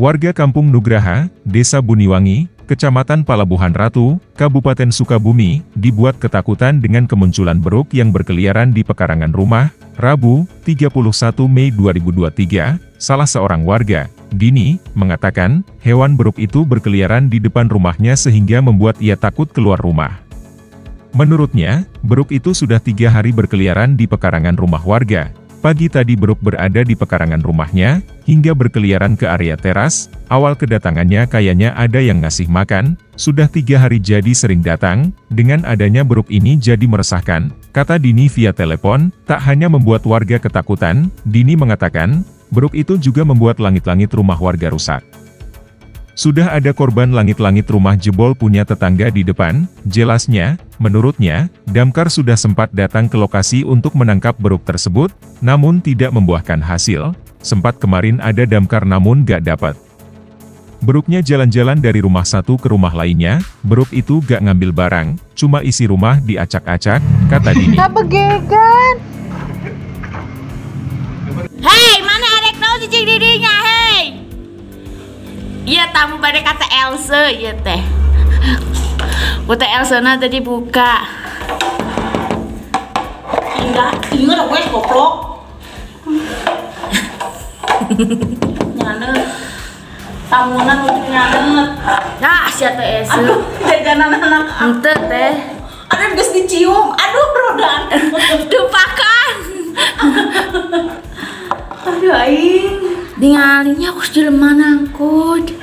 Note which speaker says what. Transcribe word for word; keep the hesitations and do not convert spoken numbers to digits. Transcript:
Speaker 1: Warga Kampung Nugraha, Desa Buniwangi, Kecamatan Palabuhan Ratu, Kabupaten Sukabumi, dibuat ketakutan dengan kemunculan beruk yang berkeliaran di pekarangan rumah. Rabu, tiga puluh satu Mei dua ribu dua puluh tiga, salah seorang warga, Dini, mengatakan, hewan beruk itu berkeliaran di depan rumahnya sehingga membuat ia takut keluar rumah. Menurutnya, beruk itu sudah tiga hari berkeliaran di pekarangan rumah warga. Pagi tadi beruk berada di pekarangan rumahnya, hingga berkeliaran ke area teras. Awal kedatangannya kayaknya ada yang ngasih makan, sudah tiga hari jadi sering datang. Dengan adanya beruk ini jadi meresahkan, kata Dini via telepon. Tak hanya membuat warga ketakutan, Dini mengatakan, beruk itu juga membuat langit-langit rumah warga rusak. Sudah ada korban langit-langit rumah jebol punya tetangga di depan, jelasnya. Menurutnya, damkar sudah sempat datang ke lokasi untuk menangkap beruk tersebut, namun tidak membuahkan hasil. Sempat kemarin ada damkar namun gak dapat. Beruknya jalan-jalan dari rumah satu ke rumah lainnya, beruk itu gak ngambil barang, cuma isi rumah diacak-acak, kata Dini.
Speaker 2: Begegan. Hei, mana adek tahu cicing didinya, hei? Iya, tamu pada kata Elsa, iya teh. Kata Elsa na tadi buka. Enggak, ingat aku es goblok. Nyanet. Tamunan untuk nyanet. Nah, siapa Elsa? Aduh, jajanan anak. Ente teh. Ada geus dicium. Aduh, brodan. Dupakan. Aduh, aing. Tinggalnya aku sudah mana angkut.